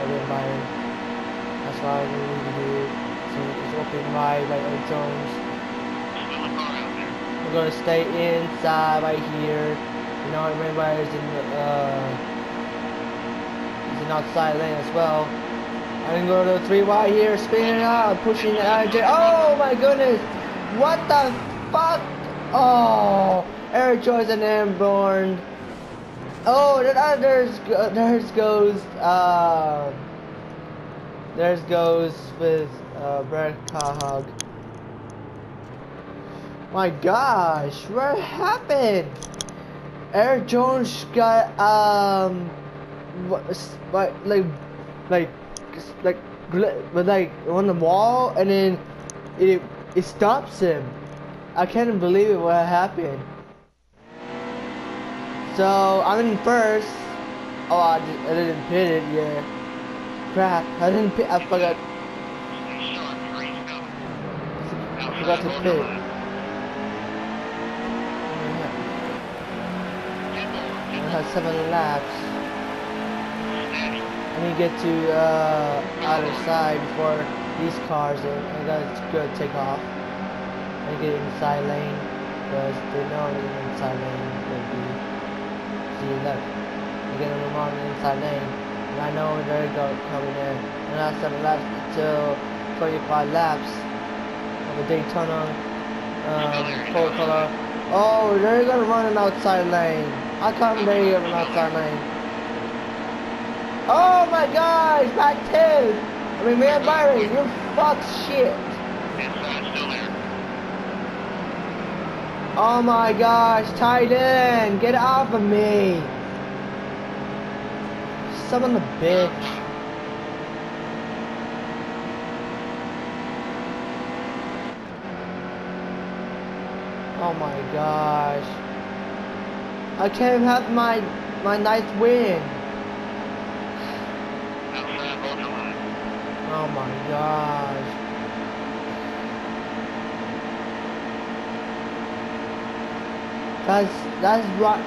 the environment. That's what we need to do. So it's open wide by Eric Jones. We're gonna stay inside right here. You know, remember it's an outside lane as well. I'm gonna go to the 3 wide here, spinning out, pushing the RJ. Oh my goodness! What the fuck? Oh, Eric Jones and Airborne. Oh, there's goes with Brett Kahog. My gosh, what happened? Eric Jones got like on the wall, and then it stops him. I can't believe it. What happened? So I'm in first. Oh, I didn't pit it. Yeah. Crap! I didn't pit. I forgot. I forgot to pit. I had 7 laps. I need to get to other side before these cars, and that's good. Take off. I get inside lane because they know the inside lane will be. See look, they're gonna run the inside lane, and I know they're coming in. And I have 7 laps until 25 laps of the Daytona full color. Oh, they're gonna run an outside lane. How come they have an outside lane? Oh my gosh, back 10. I mean, man, Byron, you fuck shit. Oh my gosh, tight end, get off of me. Son of a bitch. Oh my gosh. I can't have my ninth win. Oh my gosh. That's right.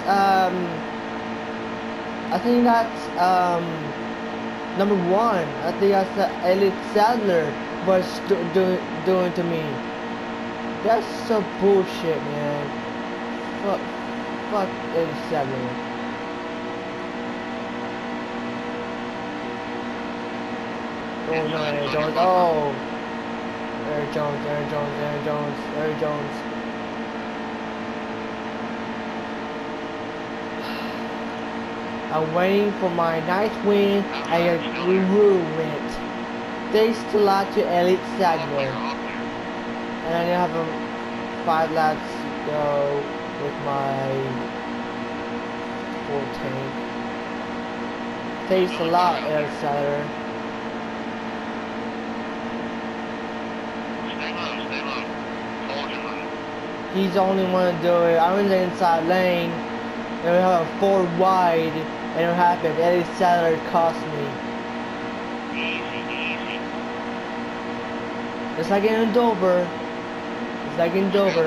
I think that's number 1. I think that's the Elliott Sadler was doing to me. That's so bullshit, man. Fuck Elliott Sadler. Oh no, Eric Jones. Oh, Eric Jones. I'm waiting for my ninth win. I ruined it. Thanks a lot to Elliott Sadler. And I have 5 laps to go with my full tank. Thanks a lot, Elliott Sadler. He's the only one to do it. I'm in the inside lane, and we have a 4 wide, and it happened. Elliott Sadler cost me. It's like in Dover. It's like in Dover.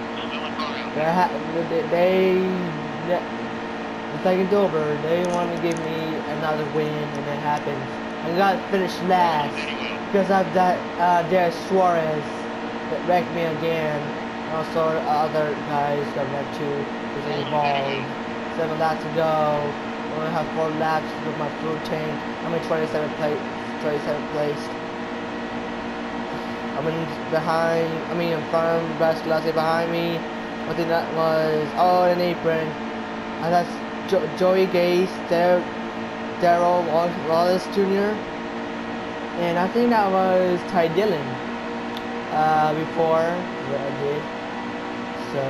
It's like in Dover. They want to give me another win, and it happens. I got finished last because of that Derek Suarez that wrecked me again. Also, other guys got wrecked too. Was involved. 7 laps to go. I only have 4 laps with my fuel tank. I'm in 27th place. I'm in front of Brad Keselowski behind me. I think that was, an apron. And that's Joey Gase, Darrell Wallace Jr. And I think that was Ty Dillon before what I did. So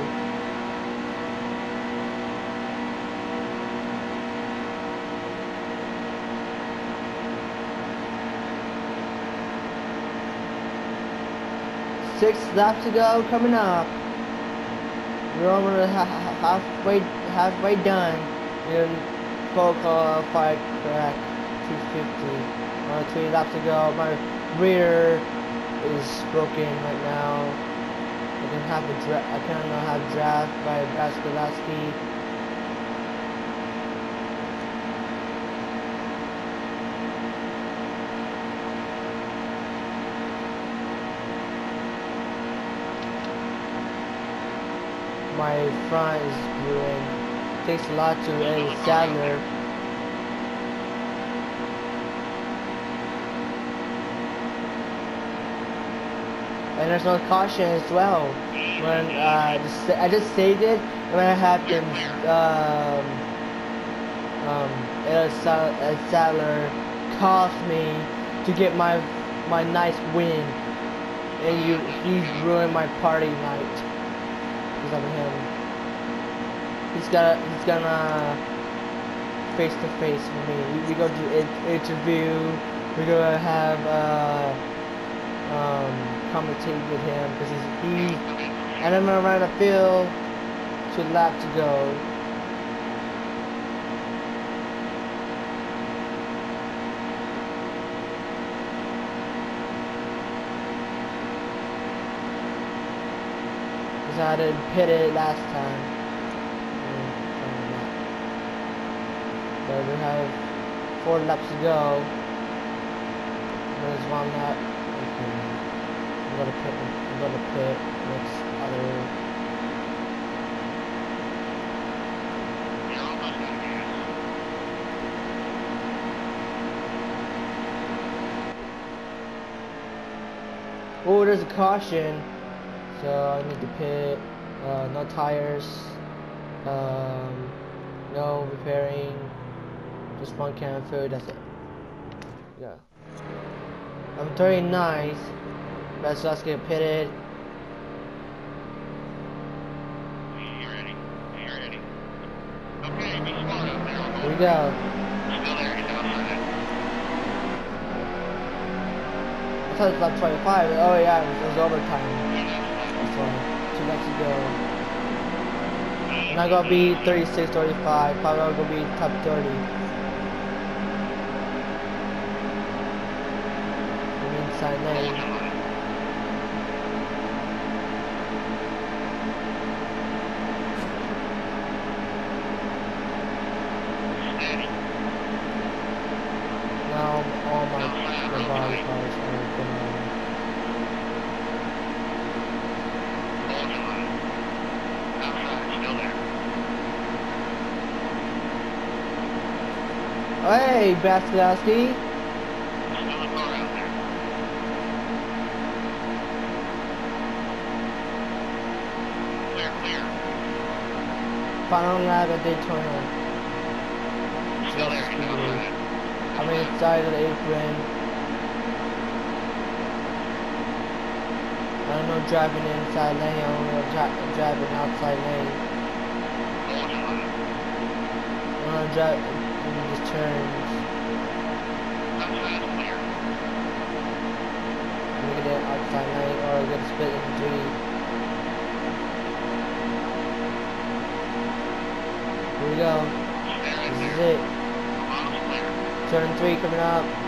six laps to go coming up. We're almost halfway done. In qualified crack 250. 3 laps to go. My rear is broken right now. I cannot have draft by Brad Keselowski. my front is ruined. Takes a lot to edit Sadler. And there's no caution as well. When I just saved it, and when it happens, Sadler caused me to get my nice win, and he's ruined my party night because of him. He's gonna face to face with me. We go to interview. We're gonna have commentate with him because and I'm around the field, 2 laps to go. Because I didn't pit it last time. But we have 4 laps to go. There's 1 lap. Okay. I'm gonna pit next other. Oh, there's a caution. So I need to pit. No tires. No repairing. Just 1 can of food. That's it. Yeah. I'm 39th. Let's get pitted. You ready? You ready? Okay, be smart out there. Here we go. Still there, he's outside it. I thought it was like 25. Oh yeah, it was overtime. That's why. 2 laps to go. And I'm gonna be 36, 35. Probably gonna be top 30. I'm inside lane. Now all my body parts are gone. Hey, Baskowski. Clear. Final lap at Daytona. Still there, he's outside. I'm inside of the apron. I don't know driving inside lane, I don't know driving outside lane. I don't know driving in these turns. I'm gonna get outside lane or I'm gonna split in 3. Here we go. This is it. Turn 3 coming up.